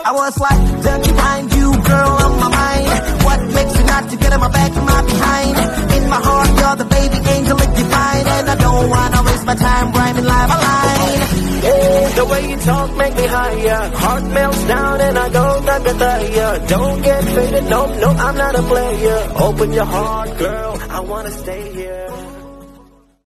I was like, ducky behind you, girl, on my mind. What makes you not to get in my back and my behind? In my heart, you're the baby angel that divine, and I don't wanna waste my time rhyming live a line. Yeah, the way you talk make me higher. Heart melts down and I go tagataya. Don't get faded, no, I'm not a player. Open your heart, girl, I wanna stay here.